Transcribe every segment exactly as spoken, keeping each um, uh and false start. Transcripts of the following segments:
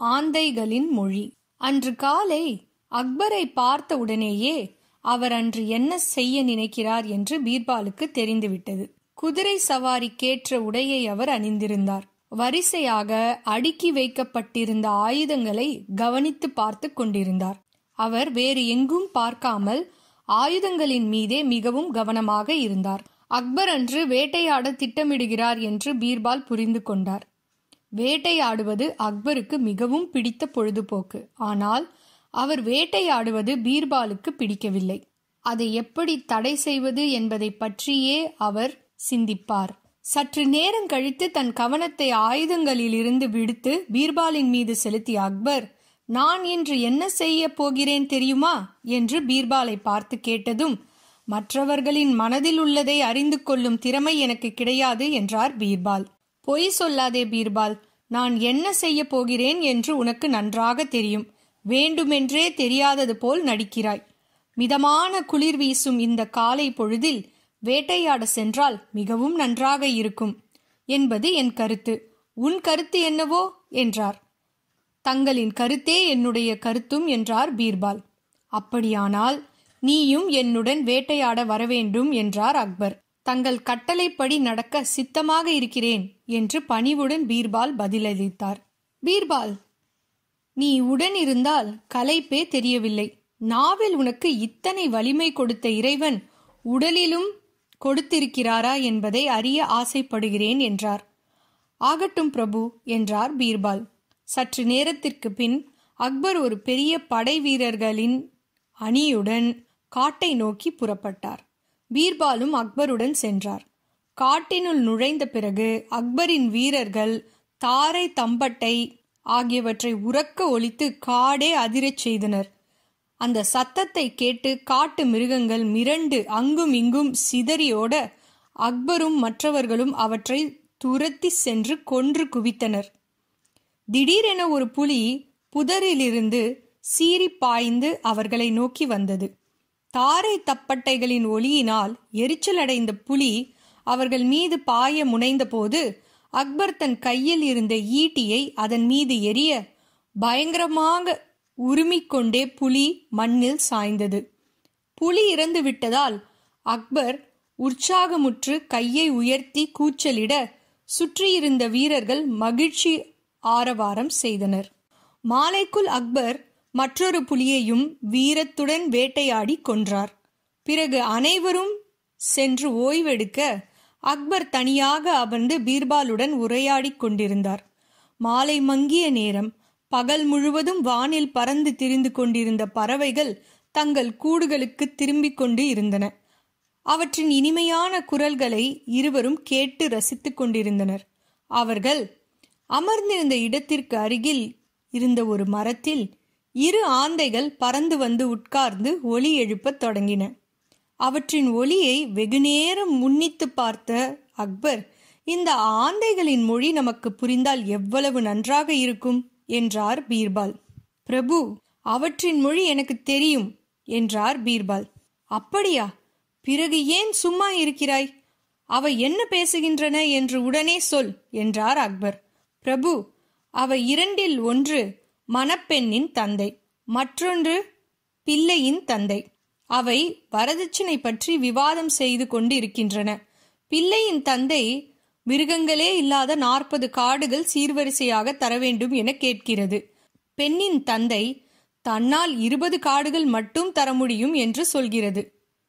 ஆந்தைகளின் மொழி. அன்று காலை அக்பரை பார்த்த உடனேயே அவர் அன்று என்ன செய்ய நினைக்கிறார் என்று பீர்பாலுக்கு தெரிந்துவிட்டது. குதிரை சவாரிக்கேற்ற உடையை அவர் அணிந்திருந்தார். வரிசையாக அடுக்கி வைக்கப்பட்டிருந்த ஆயுதங்களை கவனித்து பார்த்து கொண்டிருந்தார். அவர் வேறு எங்கும் பார்க்காமல் ஆயுதங்களின் மீதே மிகவும் கவனமாக இருந்தார். அக்பர் அன்று வேட்டையாட திட்டமிடுகிறார் என்று பீர்பால் புரிந்து கொண்டார். வேட்டையாடுவது அக்பருக்கு மிகவும் பிடித்த பொழுதுபோக்கு. ஆனால் அவர் வேட்டையாடுவது பீர்பாலுக்கு பிடிக்கவில்லை. அதை எப்படி தடை செய்வது என்பதை பற்றியே அவர் சிந்திப்பார். சற்று நேரம் கழித்து தன் கவனத்தை ஆயுதங்களில் இருந்து விடுத்து பீர்பாலின் மீது செலுத்திய அக்பர், நான் இன்று என்ன செய்ய போகிறேன் தெரியுமா என்று பீர்பாலை பார்த்து கேட்டதும், மற்றவர்களின் மனதில் உள்ளதை அறிந்து கொள்ளும் திறமை எனக்கு கிடையாது என்றார் பீர்பால். பொய் சொல்லாதே பீர்பால், நான் என்ன செய்ய போகிறேன் என்று உனக்கு நன்றாக தெரியும். வேண்டுமென்றே தெரியாதது போல் நடிக்கிறாய். மிதமான குளிர் வீசும் இந்த காலை பொழுதில் வேட்டையாட சென்றால் மிகவும் நன்றாக இருக்கும் என்பது என் கருத்து. உன் கருத்து என்னவோ என்றார். தங்களின் கருத்தே என்னுடைய கருத்தும் என்றார் பீர்பால். அப்படியானால் நீயும் என்னுடன் வேட்டையாட வரவேண்டும் என்றார் அக்பர். தங்கள் கட்டளைப்படி நடக்க சித்தமாக இருக்கிறேன் என்று பணிவுடன் பீர்பால் பதிலளித்தார். பீர்பால், நீ உடன் இருந்தால் களைப்பே தெரியவில்லை. நாவில் உனக்கு இத்தனை வலிமை கொடுத்த இறைவன் உடலிலும் கொடுத்திருக்கிறாரா என்பதை அறிய ஆசைப்படுகிறேன் என்றார். ஆகட்டும் பிரபு என்றார் பீர்பால். சற்று நேரத்திற்கு பின் அக்பர் ஒரு பெரிய படை வீரர்களின் அணியுடன் காட்டை நோக்கி புறப்பட்டார். பீர்பாலும் அக்பருடன் சென்றார். காட்டினுள் நுழைந்த பிறகு அக்பரின் வீரர்கள் தாரை தம்பட்டை ஆகியவற்றை உரக்க ஒலித்து காடே அதிரச் செய்தனர். அந்த சத்தத்தை கேட்டு காட்டு மிருகங்கள் மிரண்டு அங்கும் இங்கும் சிதறியோட அக்பரும் மற்றவர்களும் அவற்றை துரத்தி சென்று கொன்று குவித்தனர். திடீரென ஒரு புலி புதரிலிருந்து சீறி பாய்ந்து அவர்களை நோக்கி வந்தது. தாரை தப்பட்டைகளின் ஒலியினால் எரிச்சலடைந்த புலி அவர்கள் மீது பாய முனைந்த போது அக்பர் தன் கையில் இருந்த ஈட்டியை அதன் மீது எரிய பயங்கரமாக உருமிக்கொண்டே புலி மண்ணில் சாய்ந்தது. புலி இறந்து விட்டதால் அக்பர் உற்சாகமுற்று கையை உயர்த்தி கூச்சலிட சுற்றியிருந்த வீரர்கள் மகிழ்ச்சி ஆரவாரம் செய்தனர். மாலைக்குள் அக்பர் மற்றொரு புலியையும் வீரத்துடன் வேட்டையாடி கொன்றார். பிறகு அனைவரும் சென்று ஓய்வெடுக்க அக்பர் தனியாக அமர்ந்து பீர்பாலுடன் உரையாடி கொண்டிருந்தார். மாலை மங்கிய நேரம். பகல் முழுவதும் வானில் பறந்து திரிந்து கொண்டிருந்த பறவைகள் தங்கள் கூடுகளுக்கு திரும்பிக் கொண்டு இருந்தன. அவற்றின் இனிமையான குரல்களை இருவரும் கேட்டு ரசித்துக் கொண்டிருந்தனர். அவர்கள் அமர்ந்திருந்த இடத்திற்கு அருகில் இருந்த ஒரு மரத்தில் இரு ஆந்தைகள் பறந்து வந்து உட்கார்ந்து ஒலி எழுப்பத் தொடங்கின. அவற்றின் ஒலியை வெகுநேரம் முன்னித்து பார்த்த அக்பர், இந்த ஆந்தைகளின் மொழி நமக்கு புரிந்தால் எவ்வளவு நன்றாக இருக்கும் என்றார் பீர்பால். பிரபு, அவற்றின் மொழி எனக்கு தெரியும் என்றார் பீர்பால். அப்படியா? பிறகு ஏன் சும்மா இருக்கிறாய்? அவை என்ன பேசுகின்றன என்று உடனே சொல் என்றார் அக்பர். பிரபு, அவை இரண்டில் ஒன்று மணப்பெண்ணின் தந்தை, மற்றொன்று பிள்ளையின் தந்தை. அவை வரதட்சணை பற்றி விவாதம் செய்து கொண்டு இருக்கின்றன. பிள்ளையின் தந்தை மிருகங்களே இல்லாத நாற்பது காடுகள் சீர்வரிசையாக தர வேண்டும் என கேட்கிறது. பெண்ணின் தந்தை தன்னால் இருபது காடுகள் மட்டும் தர முடியும் என்று சொல்கிறது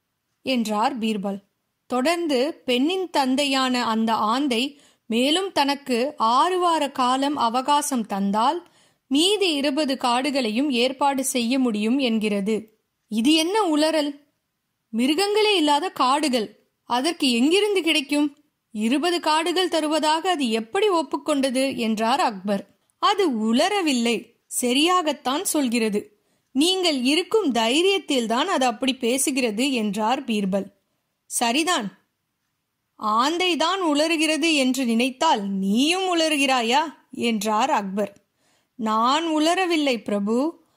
என்றார் பீர்பால். தொடர்ந்து பெண்ணின் தந்தையான அந்த ஆந்தை மேலும் தனக்கு ஆறு வார காலம் அவகாசம் தந்தால் மீதி இருபது காடுகளையும் ஏற்பாடு செய்ய முடியும் என்கிறது. இது என்ன உளறல்? மிருகங்களே இல்லாத காடுகள் அதற்கு எங்கிருந்து கிடைக்கும்? இருபது காடுகள் தருவதாக அது எப்படி ஒப்புக்கொண்டது என்றார் அக்பர். அது உளரவில்லை, சரியாகத்தான் சொல்கிறது. நீங்கள் இருக்கும் தைரியத்தில் தான் அது அப்படி பேசுகிறது என்றார் பீர்பால். சரிதான், ஆந்தைதான் உளறுகிறது என்று நினைத்தால் நீயும் உளறுகிறாயா என்றார் அக்பர். நான் உளரவில்லை பிரபு,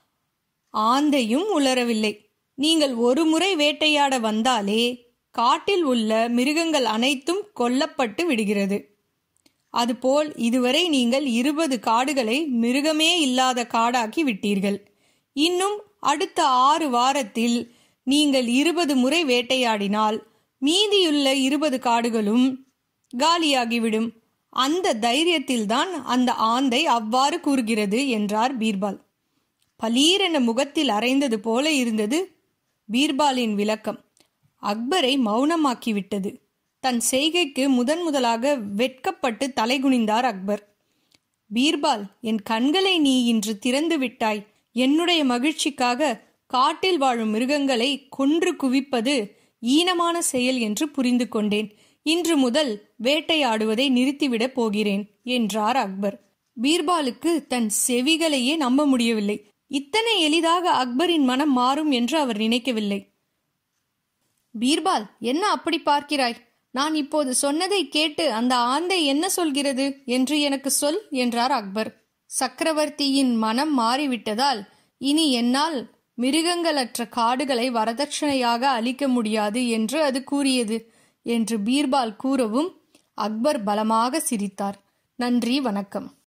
ஆந்தையும் உளரவில்லை. நீங்கள் ஒரு முறை வேட்டையாட வந்தாலே காட்டில் உள்ள மிருகங்கள் அனைத்தும் கொல்லப்பட்டு விடுகிறது. அதுபோல் இதுவரை நீங்கள் இருபது காடுகளை மிருகமே இல்லாத காடாக்கி விட்டீர்கள். இன்னும் அடுத்த ஆறு வாரத்தில் நீங்கள் இருபது முறை வேட்டையாடினால் மீதியுள்ள இருபது காடுகளும் காலியாகிவிடும். அந்த தைரியத்தில்தான் அந்த ஆந்தை அவ்வாறு கூறுகிறது என்றார் பீர்பால். பலீரென முகத்தில் அரைந்தது போல இருந்தது பீர்பாலின் விளக்கம். அக்பரை மௌனமாக்கிவிட்டது. தன் செய்கைக்கு முதன் முதலாக வெட்கப்பட்டு தலைகுனிந்தார் அக்பர். பீர்பால், என் கண்களை நீ இன்று திறந்து விட்டாய். என்னுடைய மகிழ்ச்சிக்காக காட்டில் வாழும் மிருகங்களை கொன்று குவிப்பது ஈனமான செயல் என்று புரிந்து கொண்டேன். இன்று முதல் வேட்டையாடுவதை நிறுத்திவிடப் போகிறேன் என்றார் அக்பர். பீர்பாலுக்கு தன் செவிகளையே நம்ப முடியவில்லை. இத்தனை எளிதாக அக்பரின் மனம் மாறும் என்று அவர் நினைக்கவில்லை. பீர்பால், என்ன அப்படி பார்க்கிறாய்? நான் இப்போது சொன்னதை கேட்டு அந்த ஆந்தை என்ன சொல்கிறது என்று எனக்கு சொல் என்றார் அக்பர். சக்கரவர்த்தியின் மனம் மாறிவிட்டதால் இனி என்னால் மிருகங்களற்ற காடுகளை வரதட்சணையாக அளிக்க முடியாது என்று அது கூறியது என்று பீர்பால் கூறவும் அக்பர் பலமாக சிரித்தார். நன்றி, வணக்கம்.